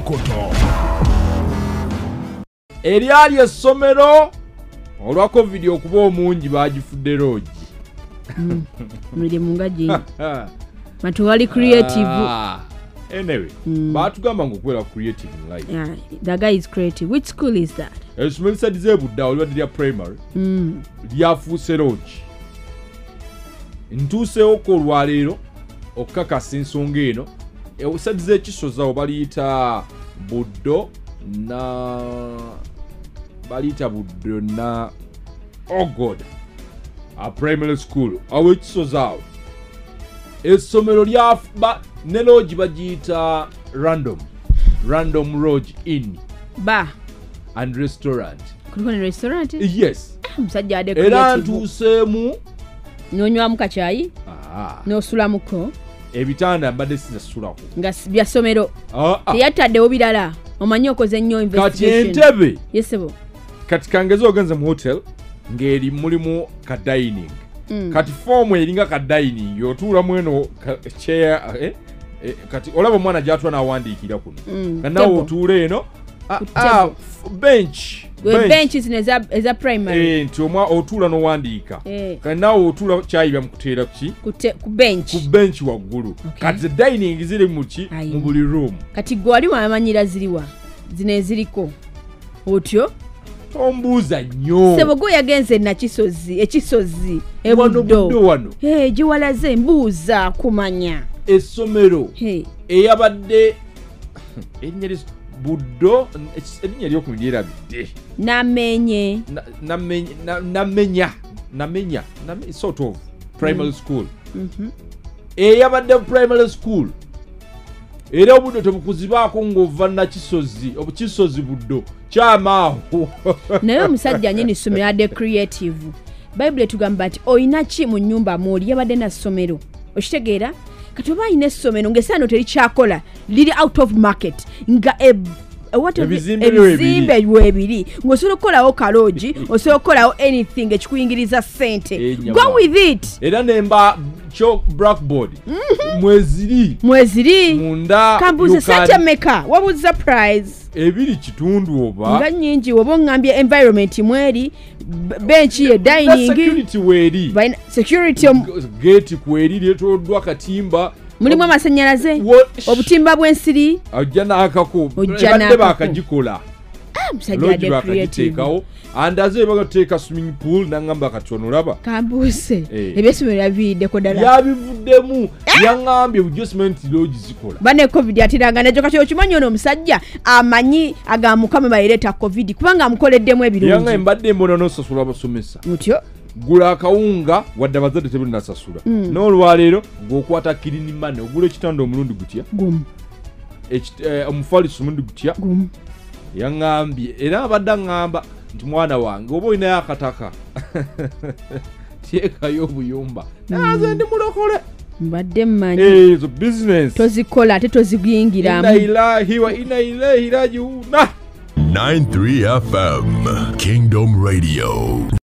enkoto. Eryali essomero olwa covid okuba omungi bagifudde loogi. Mulire mungaji. Matuwali creative. Anyway, batugamba ngokwera creative in life. Yeah, the guy is creative. Which school is that? Essomero disabled olwa lya primary. Lyafuuse loogi. Ntuuseewo ko olwaleero okukakasa ensonga eno. Obusadiza ekisoza baliyita Buddo na oh god, a primary school awo ekisoza awo essomero lya ne lodge bagiyita random lodge inn bar and restaurant. Kuliko ne restaurant? Yes. Musajja ade era ntuuseemu nonywamu kachayi n'osulamuko ebitanda mbadde sizasulako nga bya ssomero teyataddewo birala omanyi okoze nnyo investigation kati entebe yesebo kati kangeze ogenze mu hotel ng'eri mulimu ka dining kati fomu eringa ka dining yotuula mweno chair kati olaba omwana gyatula n'awandiikira kuno kannawe otuula eno bench zino eza primary nti omwa otuula n'owandiika kati nawe otuula kyayi byamukuteera ku bench waggulu kati dining ziri mu buli room kati gwe wali wamanyira ziriwa zino eziriko otyo ombuuza nnyo sebogo yagenze ekisozi ebuddo wano giwalaze mbuuza kumanya essomero eyabadde ennyeri Buddo erinnya ly'okunyera bidde namenya sort of primary school eyabadde primary school era obuddo tebukuzibaako ng'ova nakisozi obukisozi Buddo kyamaaho naye omusajja nyini ssomero adde creative Bible tugamba nti oyina ki mu nnyumba mwoli yabadde na ssomero okitegeera kati oba ayina essomero ng'essaano terikyakola liri out of market nga ebizimbe ebiri ng'osobola okukolawo kaloogi osobola okukolawo anything ekikuyingiriza ssente go with it era nemba kyo blackboard mweziri munda kambuze sente meka wabuza prize ebiri kitundu oba nga nnyingi oba oŋŋambye environment mweri benchi ye dining security weri security gate kweri lyetoddwa katimba mulimu amasannyalaze obutimba bw'ensiri ojja n'akako badde bakagikola musajja bakagiteekawo andaze bagateeka swimming pool nangamba katono laba kambuuse ebyesomero yabiddeko ddala yabivuddemu yaŋŋambye adjustment lodge zikola bane covid atiranga nakyo kati okimanyi ono omusajja amanyi agamukama bayireeta covid kubanga amukoleddemu ebirungi yanga mbadde mbona nosasula abasomesa mutyo gula akawunga wadde abazadde tebulinasasula n'olwaleero ng'okwata kirini mane ogula ekitanda omulundi gutya omufaliso omulundi gutya yaŋŋambye era abadde aŋŋamba nti mwana wange oba olinayo akataka teekayo obuyumba naze ndi mulokole mbadde mmanyi ezo business tozikola ate toziguyingiramu ina ilahi rajiuna 93 FM Kingdom Radio.